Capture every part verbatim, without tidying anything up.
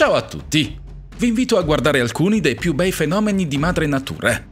Ciao a tutti! Vi invito a guardare alcuni dei più bei fenomeni di madre natura.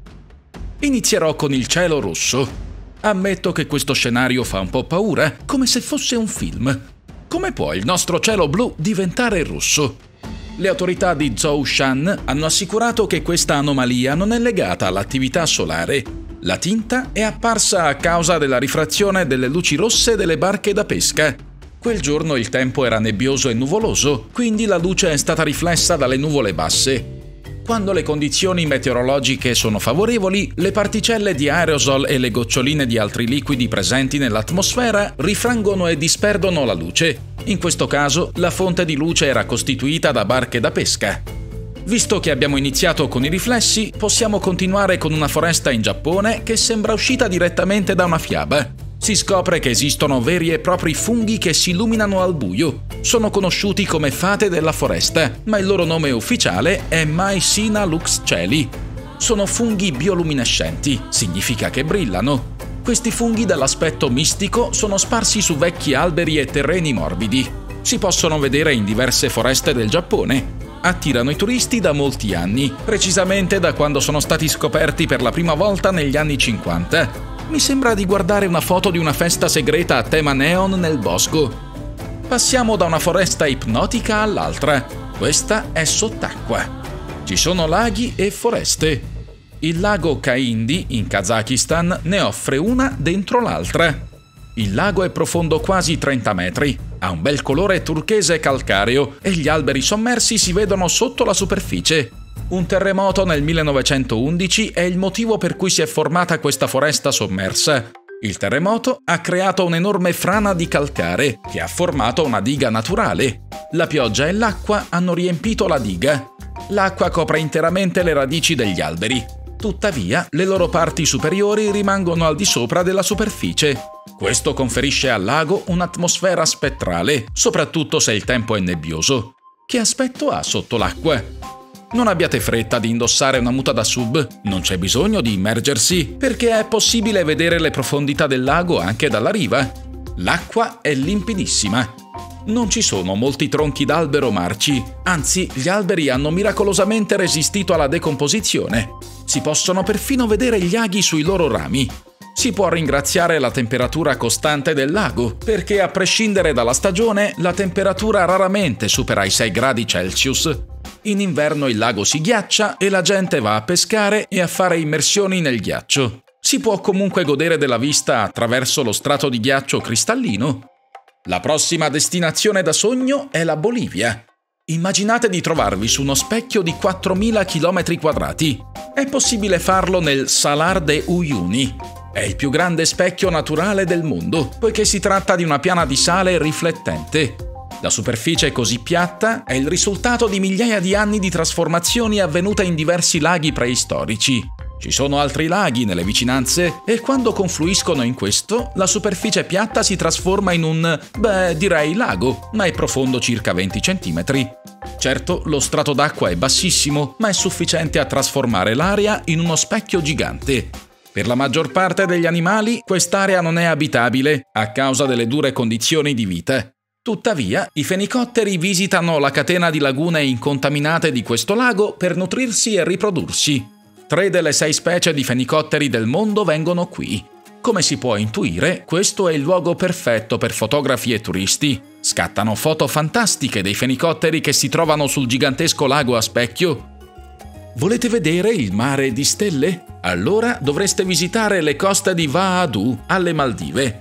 Inizierò con il cielo rosso. Ammetto che questo scenario fa un po' paura, come se fosse un film. Come può il nostro cielo blu diventare rosso? Le autorità di Zhoushan hanno assicurato che questa anomalia non è legata all'attività solare. La tinta è apparsa a causa della rifrazione delle luci rosse delle barche da pesca. Quel giorno il tempo era nebbioso e nuvoloso, quindi la luce è stata riflessa dalle nuvole basse. Quando le condizioni meteorologiche sono favorevoli, le particelle di aerosol e le goccioline di altri liquidi presenti nell'atmosfera rifrangono e disperdono la luce. In questo caso, la fonte di luce era costituita da barche da pesca. Visto che abbiamo iniziato con i riflessi, possiamo continuare con una foresta in Giappone che sembra uscita direttamente da una fiaba. Si scopre che esistono veri e propri funghi che si illuminano al buio. Sono conosciuti come fate della foresta, ma il loro nome ufficiale è Mycena lux caeli. Sono funghi bioluminescenti, significa che brillano. Questi funghi dall'aspetto mistico sono sparsi su vecchi alberi e terreni morbidi. Si possono vedere in diverse foreste del Giappone. Attirano i turisti da molti anni, precisamente da quando sono stati scoperti per la prima volta negli anni cinquanta. Mi sembra di guardare una foto di una festa segreta a tema neon nel bosco. Passiamo da una foresta ipnotica all'altra. Questa è sott'acqua. Ci sono laghi e foreste. Il lago Kaindi, in Kazakistan, ne offre una dentro l'altra. Il lago è profondo quasi trenta metri, ha un bel colore turchese calcareo e gli alberi sommersi si vedono sotto la superficie. Un terremoto nel millenovecentoundici è il motivo per cui si è formata questa foresta sommersa. Il terremoto ha creato un'enorme frana di calcare che ha formato una diga naturale. La pioggia e l'acqua hanno riempito la diga. L'acqua copre interamente le radici degli alberi. Tuttavia, le loro parti superiori rimangono al di sopra della superficie. Questo conferisce al lago un'atmosfera spettrale, soprattutto se il tempo è nebbioso. Che aspetto ha sotto l'acqua? Non abbiate fretta di indossare una muta da sub, non c'è bisogno di immergersi, perché è possibile vedere le profondità del lago anche dalla riva. L'acqua è limpidissima. Non ci sono molti tronchi d'albero marci, anzi gli alberi hanno miracolosamente resistito alla decomposizione. Si possono perfino vedere gli aghi sui loro rami. Si può ringraziare la temperatura costante del lago, perché a prescindere dalla stagione, la temperatura raramente supera i sei gradi Celsius. In inverno il lago si ghiaccia e la gente va a pescare e a fare immersioni nel ghiaccio. Si può comunque godere della vista attraverso lo strato di ghiaccio cristallino. La prossima destinazione da sogno è la Bolivia. Immaginate di trovarvi su uno specchio di quattromila chilometri quadrati. È possibile farlo nel Salar de Uyuni. È il più grande specchio naturale del mondo, poiché si tratta di una piana di sale riflettente. La superficie così piatta è il risultato di migliaia di anni di trasformazioni avvenute in diversi laghi preistorici. Ci sono altri laghi nelle vicinanze e quando confluiscono in questo, la superficie piatta si trasforma in un, beh, direi lago, ma è profondo circa venti centimetri. Certo, lo strato d'acqua è bassissimo, ma è sufficiente a trasformare l'area in uno specchio gigante. Per la maggior parte degli animali, quest'area non è abitabile a causa delle dure condizioni di vita. Tuttavia, i fenicotteri visitano la catena di lagune incontaminate di questo lago per nutrirsi e riprodursi. Tre delle sei specie di fenicotteri del mondo vengono qui. Come si può intuire, questo è il luogo perfetto per fotografi e turisti. Scattano foto fantastiche dei fenicotteri che si trovano sul gigantesco lago a specchio. Volete vedere il mare di stelle? Allora dovreste visitare le coste di Vaadhoo, alle Maldive.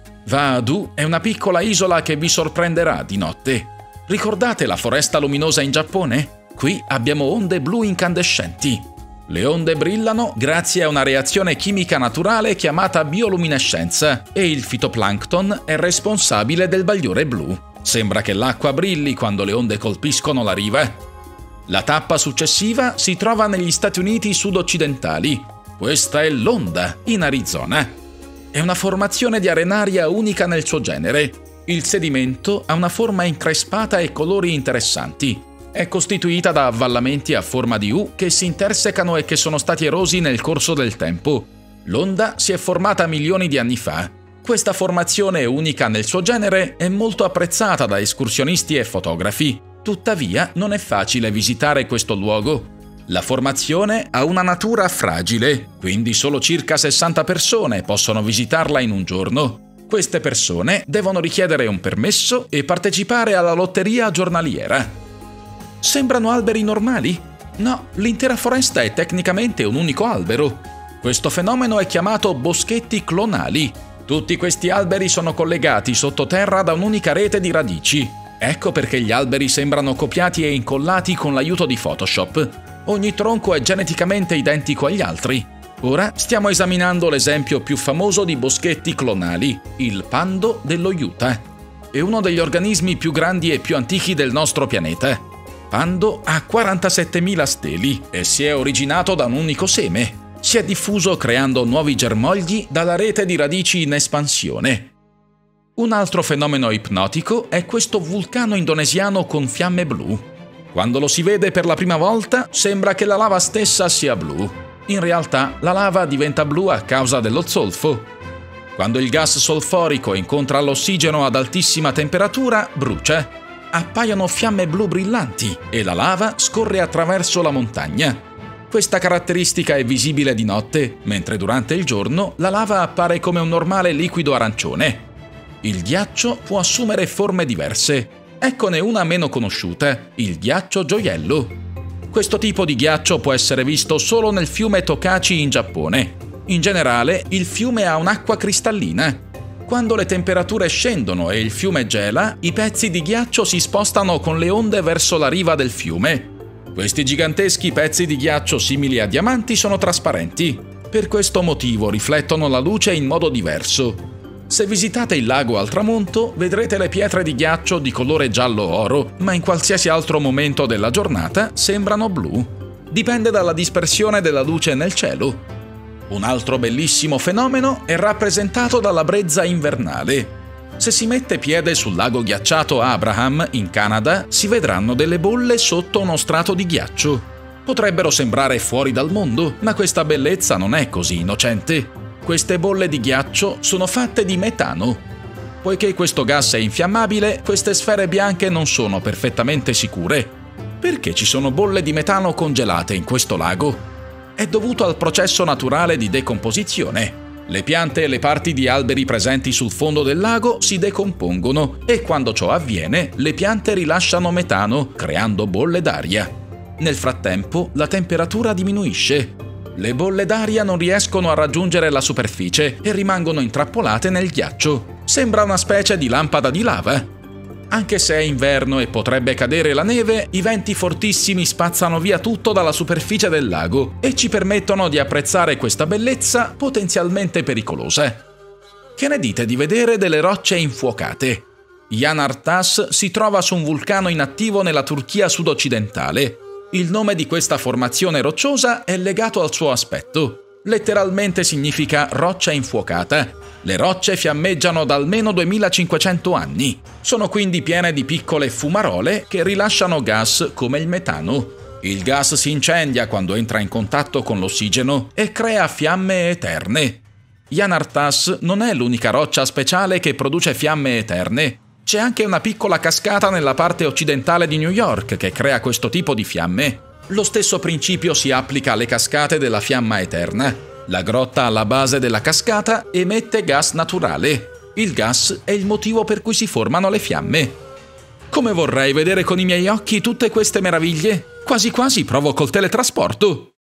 Vaadhoo è una piccola isola che vi sorprenderà di notte. Ricordate la foresta luminosa in Giappone? Qui abbiamo onde blu incandescenti. Le onde brillano grazie a una reazione chimica naturale chiamata bioluminescenza e il fitoplancton è responsabile del bagliore blu. Sembra che l'acqua brilli quando le onde colpiscono la riva. La tappa successiva si trova negli Stati Uniti sud-occidentali. Questa è l'Onda, in Arizona. È una formazione di arenaria unica nel suo genere. Il sedimento ha una forma increspata e colori interessanti. È costituita da avvallamenti a forma di U che si intersecano e che sono stati erosi nel corso del tempo. L'onda si è formata milioni di anni fa. Questa formazione unica nel suo genere è molto apprezzata da escursionisti e fotografi. Tuttavia, non è facile visitare questo luogo. La formazione ha una natura fragile, quindi solo circa sessanta persone possono visitarla in un giorno. Queste persone devono richiedere un permesso e partecipare alla lotteria giornaliera. Sembrano alberi normali? No, l'intera foresta è tecnicamente un unico albero. Questo fenomeno è chiamato boschetti clonali. Tutti questi alberi sono collegati sottoterra da un'unica rete di radici. Ecco perché gli alberi sembrano copiati e incollati con l'aiuto di Photoshop. Ogni tronco è geneticamente identico agli altri. Ora stiamo esaminando l'esempio più famoso di boschetti clonali, il pando dello Utah. È uno degli organismi più grandi e più antichi del nostro pianeta. Pando ha quarantasettemila steli e si è originato da un unico seme. Si è diffuso creando nuovi germogli dalla rete di radici in espansione. Un altro fenomeno ipnotico è questo vulcano indonesiano con fiamme blu. Quando lo si vede per la prima volta, sembra che la lava stessa sia blu. In realtà, la lava diventa blu a causa dello zolfo. Quando il gas solforico incontra l'ossigeno ad altissima temperatura, brucia. Appaiono fiamme blu brillanti e la lava scorre attraverso la montagna. Questa caratteristica è visibile di notte, mentre durante il giorno la lava appare come un normale liquido arancione. Il ghiaccio può assumere forme diverse. Eccone una meno conosciuta, il ghiaccio gioiello. Questo tipo di ghiaccio può essere visto solo nel fiume Tokachi in Giappone. In generale, il fiume ha un'acqua cristallina. Quando le temperature scendono e il fiume gela, i pezzi di ghiaccio si spostano con le onde verso la riva del fiume. Questi giganteschi pezzi di ghiaccio simili a diamanti sono trasparenti. Per questo motivo riflettono la luce in modo diverso. Se visitate il lago al tramonto, vedrete le pietre di ghiaccio di colore giallo-oro, ma in qualsiasi altro momento della giornata sembrano blu. Dipende dalla dispersione della luce nel cielo. Un altro bellissimo fenomeno è rappresentato dalla brezza invernale. Se si mette piede sul lago ghiacciato Abraham, in Canada, si vedranno delle bolle sotto uno strato di ghiaccio. Potrebbero sembrare fuori dal mondo, ma questa bellezza non è così innocente. Queste bolle di ghiaccio sono fatte di metano. Poiché questo gas è infiammabile, queste sfere bianche non sono perfettamente sicure. Perché ci sono bolle di metano congelate in questo lago? È dovuto al processo naturale di decomposizione. Le piante e le parti di alberi presenti sul fondo del lago si decompongono e quando ciò avviene, le piante rilasciano metano, creando bolle d'aria. Nel frattempo, la temperatura diminuisce. Le bolle d'aria non riescono a raggiungere la superficie e rimangono intrappolate nel ghiaccio. Sembra una specie di lampada di lava. Anche se è inverno e potrebbe cadere la neve, i venti fortissimi spazzano via tutto dalla superficie del lago e ci permettono di apprezzare questa bellezza potenzialmente pericolosa. Che ne dite di vedere delle rocce infuocate? Yanar Tas si trova su un vulcano inattivo nella Turchia sud-occidentale. Il nome di questa formazione rocciosa è legato al suo aspetto. Letteralmente significa roccia infuocata. Le rocce fiammeggiano da almeno duemilacinquecento anni. Sono quindi piene di piccole fumarole che rilasciano gas come il metano. Il gas si incendia quando entra in contatto con l'ossigeno e crea fiamme eterne. Yanar Tas non è l'unica roccia speciale che produce fiamme eterne. C'è anche una piccola cascata nella parte occidentale di New York che crea questo tipo di fiamme. Lo stesso principio si applica alle cascate della fiamma eterna. La grotta alla base della cascata emette gas naturale. Il gas è il motivo per cui si formano le fiamme. Come vorrei vedere con i miei occhi tutte queste meraviglie? Quasi quasi provo col teletrasporto.